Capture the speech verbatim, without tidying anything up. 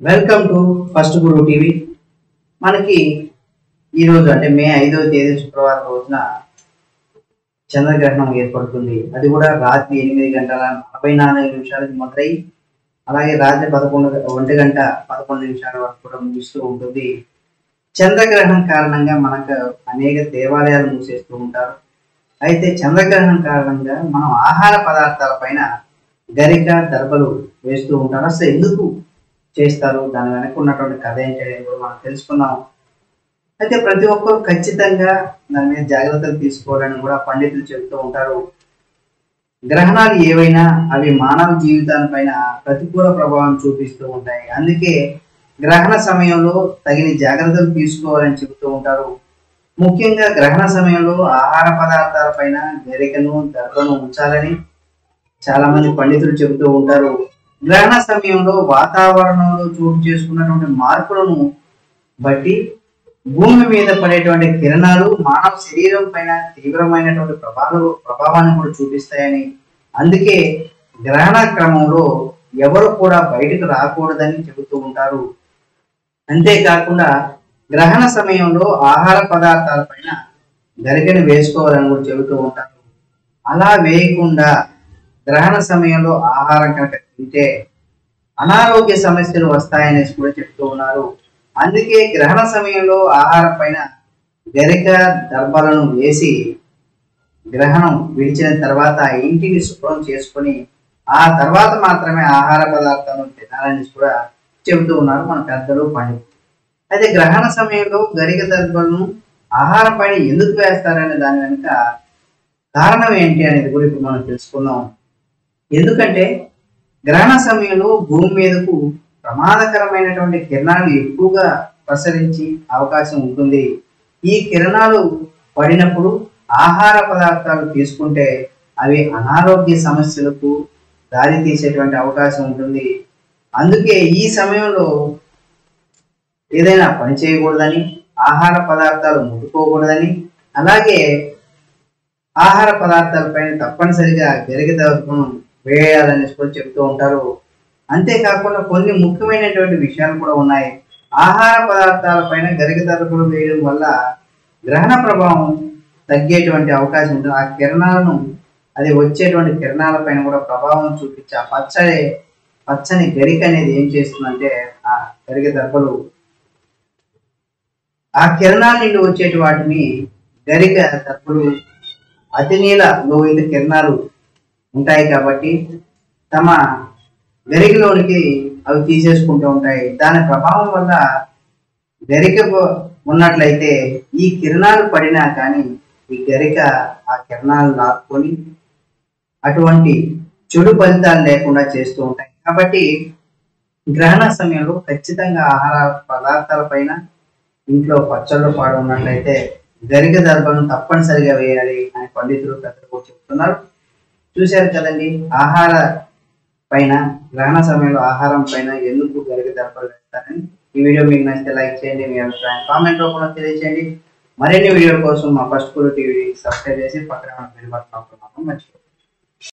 Welcome to first Guru TV. మనకి ఈరోజు అంటే మే ఐదవ తేదీ శుక్రవారం రోజున చంద్రగ్రహణం ఏర్పడుతుంది. అది కూడా రాత్రి ఎనిమిది గంటల నలభై నాలుగు నిమిషాలకు మొదలై అలాగే రాత్రి పదకొండు ఒంటి గంట పదకొండు నిమిషాల వరకు కూడా ముగిస్తూ ఉంటుంది. చంద్రగ్రహణం కారణంగా మనకు అనేక దేవాలయాలు మూసేస్తూ ఉంటారు. అయితే చంద్రగ్రహణం కారణంగా మనం ఆహార పదార్థాల పైన గరిక దర్బలు వేస్తూ ఉంటారు. అసలు ఎందుకు చేస్తారు, దాని వెనక ఉన్నటువంటి కథ ఏంటి అనేది కూడా మనం తెలుసుకుందాం. అయితే ప్రతి ఒక్కరు ఖచ్చితంగా దాని మీద జాగ్రత్తలు తీసుకోవాలని కూడా పండితులు చెబుతూ ఉంటారు. గ్రహణాలు ఏవైనా అవి మానవ జీవితాలపైన ప్రతికూల ప్రభావం చూపిస్తూ ఉంటాయి. అందుకే గ్రహణ సమయంలో తగిన జాగ్రత్తలు తీసుకోవాలని చెబుతూ ఉంటారు. ముఖ్యంగా గ్రహణ సమయంలో ఆహార పదార్థాల పైన గరికను దర్భను ఉంచాలని చాలా మంది పండితులు చెబుతూ ఉంటారు. గ్రహణ సమయంలో వాతావరణంలో చోటు చేసుకున్నటువంటి మార్పులను బట్టి భూమి మీద పడేటువంటి కిరణాలు మానవ శరీరం పైన తీవ్రమైనటువంటి ప్రభావం ప్రభావాన్ని కూడా చూపిస్తాయని, అందుకే గ్రహణ క్రమంలో ఎవరు కూడా బయటకు రాకూడదని చెబుతూ ఉంటారు. అంతేకాకుండా గ్రహణ సమయంలో ఆహార పదార్థాల పైన గరికని వేసుకోవాలని కూడా చెబుతూ ఉంటారు. అలా వేయకుండా గ్రహణ సమయంలో ఆహారం కనుక తింటే అనారోగ్య సమస్యలు వస్తాయనేసి కూడా చెప్తూ ఉన్నారు. అందుకే గ్రహణ సమయంలో ఆహారం పైన గరిక దర్భలను వేసి గ్రహణం విడిచిన తర్వాత ఇంటిని శుభ్రం చేసుకొని ఆ తర్వాత మాత్రమే ఆహార పదార్థాలను తినాలని కూడా చెబుతూ ఉన్నారు మన పెద్దలు పండితులు. అయితే గ్రహణ సమయంలో గరిక దర్భలను ఆహారం పైన ఎందుకు వేస్తారనే దాని వెనుక కారణం ఏంటి అనేది కూడా ఇప్పుడు మనం తెలుసుకుందాం. ఎందుకంటే గ్రహణ సమయంలో భూమి మీదకు ప్రమాదకరమైనటువంటి కిరణాలు ఎక్కువగా ప్రసరించి అవకాశం ఉంటుంది. ఈ కిరణాలు పడినప్పుడు ఆహార పదార్థాలు తీసుకుంటే అవి అనారోగ్య సమస్యలకు దారి తీసేటువంటి అవకాశం ఉంటుంది. అందుకే ఈ సమయంలో ఏదైనా పని చేయకూడదని, ఆహార పదార్థాలు ముట్టుకోకూడదని, అలాగే ఆహార పదార్థాల పైన తప్పనిసరిగా గరిక దర్భను వేయాలని కూడా చెప్తూ ఉంటారు. అంతేకాకుండా కొన్ని ముఖ్యమైనటువంటి విషయాలు కూడా ఉన్నాయి. ఆహార పదార్థాల పైన గరిక దర్భలు వేయడం వల్ల గ్రహణ ప్రభావం తగ్గేటువంటి అవకాశం ఉంటుంది. ఆ కిరణాలను అది వచ్చేటువంటి కిరణాల పైన కూడా ప్రభావం చూపించి ఆ పచ్చని పచ్చని గరిక అనేది ఏం చేస్తుందంటే ఆ గరిక దర్భలు ఆ కిరణాల నుండి వచ్చేటి వాటిని గరిక దర్భలు అతి నీల లోహిత కిరణాలు ఉంటాయి కాబట్టి తమ గరికలోనికి అవి తీసేసుకుంటూ ఉంటాయి. దాని ప్రభావం వల్ల గరిక ఉన్నట్లయితే ఈ కిరణాలు పడినా కానీ ఈ గరిక ఆ కిరణాలు లాక్కొని అటువంటి చెడు ఫలితాలు లేకుండా చేస్తూ ఉంటాయి. కాబట్టి గ్రహణ సమయంలో ఖచ్చితంగా ఆహార పదార్థాల పైన ఇంట్లో పచ్చళ్ళు పాడు ఉన్నట్లయితే గరిక దర్భను తప్పనిసరిగా వేయాలి అని పండితులు పెద్దలు చెప్తున్నారు. చూశారు కదండి, ఆహార పైన గ్రహణ సమయంలో ఆహారం పైన ఎందుకు గరిక దర్భలు వేస్తారని. ఈ వీడియో మీకు నచ్చితే లైక్ చేయండి, మీ అభిప్రాయం కామెంట్ రూపంలో తెలియజేయండి. మరిన్ని వీడియోల కోసం మా ఫస్ట్ గురు టీవీ సబ్స్క్రైబ్ చేసి పక్కన బెల్ బటన్ నొక్కడం మాత్రం మర్చిపోండి.